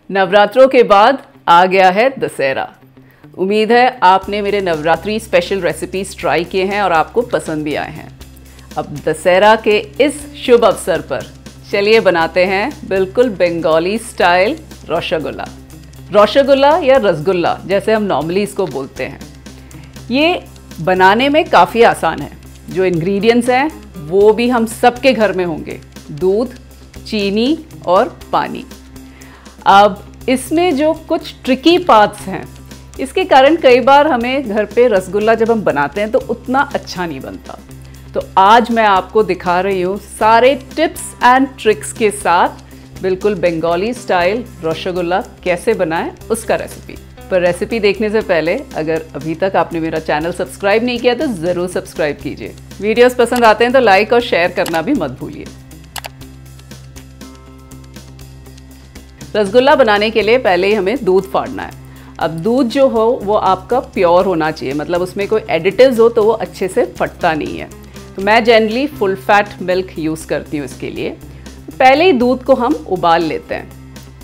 नवरात्रों के बाद आ गया है दशहरा। उम्मीद है आपने मेरे नवरात्रि स्पेशल रेसिपीज ट्राई किए हैं और आपको पसंद भी आए हैं। अब दशहरा के इस शुभ अवसर पर चलिए बनाते हैं बिल्कुल बंगाली स्टाइल रसगुल्ला। रसगुल्ला या रसगुल्ला जैसे हम नॉर्मली इसको बोलते हैं। ये बनाने में काफ़ी आसान है। जो इंग्रेडिएंट्स हैं वो भी हम सबके घर में होंगे, दूध, चीनी और पानी। अब इसमें जो कुछ ट्रिकी पार्ट्स हैं इसके कारण कई बार हमें घर पे रसगुल्ला जब हम बनाते हैं तो उतना अच्छा नहीं बनता। तो आज मैं आपको दिखा रही हूँ सारे टिप्स एंड ट्रिक्स के साथ बिल्कुल बंगाली स्टाइल रसगुल्ला कैसे बनाएं उसका रेसिपी। पर रेसिपी देखने से पहले अगर अभी तक आपने मेरा चैनल सब्सक्राइब नहीं किया तो ज़रूर सब्सक्राइब कीजिए। वीडियोस पसंद आते हैं तो लाइक और शेयर करना भी मत भूलिए। रसगुल्ला बनाने के लिए पहले ही हमें दूध फाड़ना है। अब दूध जो हो वो आपका प्योर होना चाहिए, मतलब उसमें कोई एडिटिव्स हो तो वो अच्छे से फटता नहीं है। तो मैं generally full fat milk use करती हूँ इसके लिए। पहले ही दूध को हम उबाल लेते हैं।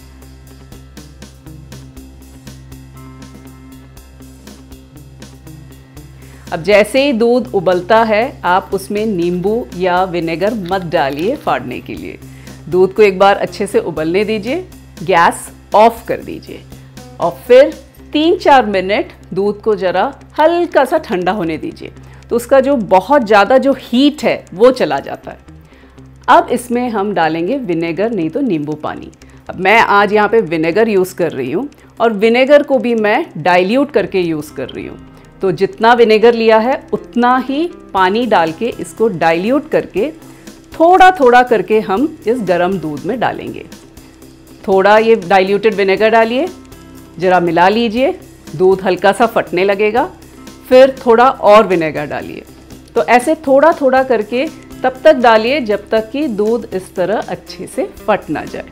अब जैसे ही दूध उबलता है आप उसमें नींबू या विनेगर मत डालिए फाड़ने के लिए। दूध को एक बार अच्छे से उबलने दीजिए, गैस ऑफ कर दीजिए और फिर 3-4 मिनट दूध को ज़रा हल्का सा ठंडा होने दीजिए। तो उसका जो बहुत ज़्यादा जो हीट है वो चला जाता है। अब इसमें हम डालेंगे विनेगर, नहीं तो नींबू पानी। अब मैं आज यहाँ पे विनेगर यूज़ कर रही हूँ और विनेगर को भी मैं डाइल्यूट करके यूज़ कर रही हूँ। तो जितना विनेगर लिया है उतना ही पानी डाल के इसको डाइल्यूट करके थोड़ा थोड़ा करके हम इस गर्म दूध में डालेंगे। थोड़ा ये डाइल्यूटेड विनेगर डालिए, ज़रा मिला लीजिए, दूध हल्का सा फटने लगेगा, फिर थोड़ा और विनेगर डालिए। तो ऐसे थोड़ा थोड़ा करके तब तक डालिए जब तक कि दूध इस तरह अच्छे से फट ना जाए।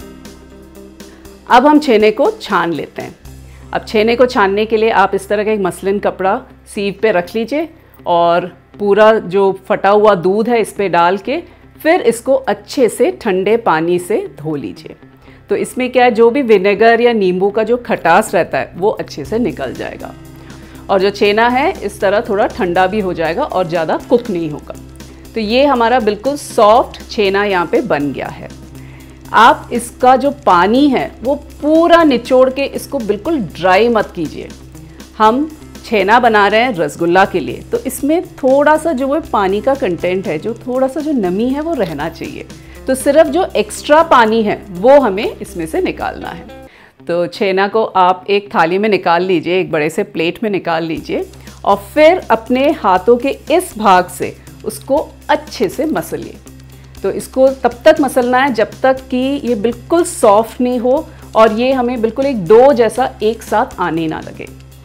अब हम छेने को छान लेते हैं। अब छेने को छानने के लिए आप इस तरह का एक मसलिन कपड़ा सीव पे रख लीजिए और पूरा जो फटा हुआ दूध है इस पे डाल के फिर इसको अच्छे से ठंडे पानी से धो लीजिए। तो इसमें क्या है, जो भी विनेगर या नींबू का जो खटास रहता है वो अच्छे से निकल जाएगा और जो छेना है इस तरह थोड़ा ठंडा भी हो जाएगा और ज़्यादा कुक नहीं होगा। तो ये हमारा बिल्कुल सॉफ्ट छेना यहाँ पे बन गया है। आप इसका जो पानी है वो पूरा निचोड़ के इसको बिल्कुल ड्राई मत कीजिए। हम छेना बना रहे हैं रसगुल्ला के लिए, तो इसमें थोड़ा सा जो वो पानी का कंटेंट है, जो थोड़ा सा जो नमी है वो रहना चाहिए। तो सिर्फ जो एक्स्ट्रा पानी है वो हमें इसमें से निकालना है। तो छेना को आप एक थाली में निकाल लीजिए, एक बड़े से प्लेट में निकाल लीजिए और फिर अपने हाथों के इस भाग से उसको अच्छे से मसलिए। तो इसको तब तक मसलना है जब तक कि ये बिल्कुल सॉफ्ट नहीं हो और ये हमें बिल्कुल एक डो जैसा एक साथ आने ना लगे।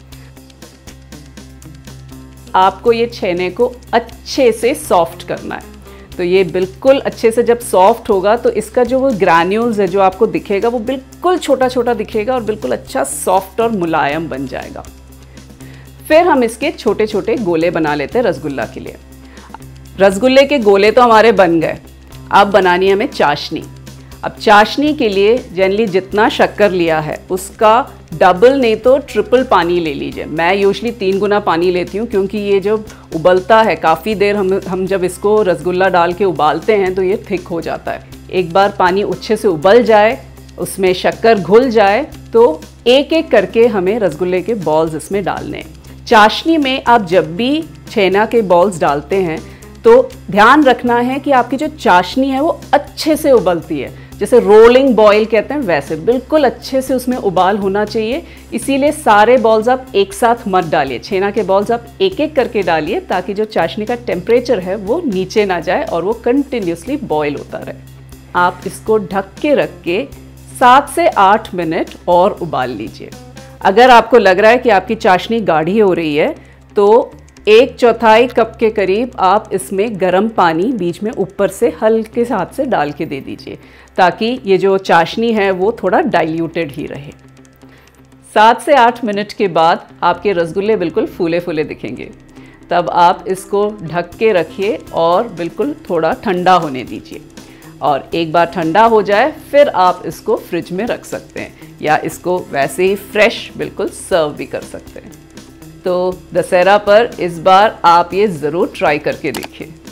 आपको ये छेने को अच्छे से सॉफ्ट करना है। तो ये बिल्कुल अच्छे से जब सॉफ्ट होगा तो इसका जो वो ग्रैन्यूल्स है जो आपको दिखेगा वो बिल्कुल छोटा छोटा दिखेगा और बिल्कुल अच्छा सॉफ्ट और मुलायम बन जाएगा। फिर हम इसके छोटे छोटे गोले बना लेते हैं रसगुल्ला के लिए। रसगुल्ले के गोले तो हमारे बन गए। अब बनानी है हमें चाशनी। अब चाशनी के लिए जनरली जितना शक्कर लिया है उसका डबल नहीं तो ट्रिपल पानी ले लीजिए। मैं यूजुअली 3 गुना पानी लेती हूँ क्योंकि ये जब उबलता है काफ़ी देर हम जब इसको रसगुल्ला डाल के उबालते हैं तो ये थिक हो जाता है। एक बार पानी अच्छे से उबल जाए, उसमें शक्कर घुल जाए तो एक एक करके हमें रसगुल्ले के बॉल्स इसमें डालने हैं। चाशनी में आप जब भी छेना के बॉल्स डालते हैं तो ध्यान रखना है कि आपकी जो चाशनी है वो अच्छे से उबलती है, जैसे रोलिंग बॉयल कहते हैं वैसे बिल्कुल अच्छे से उसमें उबाल होना चाहिए। इसीलिए सारे बॉल्स आप एक साथ मत डालिए, छेना के बॉल्स आप एक एक करके डालिए ताकि जो चाशनी का टेम्परेचर है वो नीचे ना जाए और वो कंटिन्यूसली बॉयल होता रहे। आप इसको ढक के रख के 7 से 8 मिनट और उबाल लीजिए। अगर आपको लग रहा है कि आपकी चाशनी गाढ़ी हो रही है तो 1/4 कप के करीब आप इसमें गर्म पानी बीच में ऊपर से हल्के हाथ से डाल के दे दीजिए ताकि ये जो चाशनी है वो थोड़ा डाइल्यूटेड ही रहे। 7 से 8 मिनट के बाद आपके रसगुल्ले बिल्कुल फूले फूले दिखेंगे। तब आप इसको ढक के रखिए और बिल्कुल थोड़ा ठंडा होने दीजिए। और एक बार ठंडा हो जाए फिर आप इसको फ्रिज में रख सकते हैं या इसको वैसे ही फ्रेश बिल्कुल सर्व भी कर सकते हैं। तो दशहरा पर इस बार आप ये ज़रूर ट्राई करके देखिए।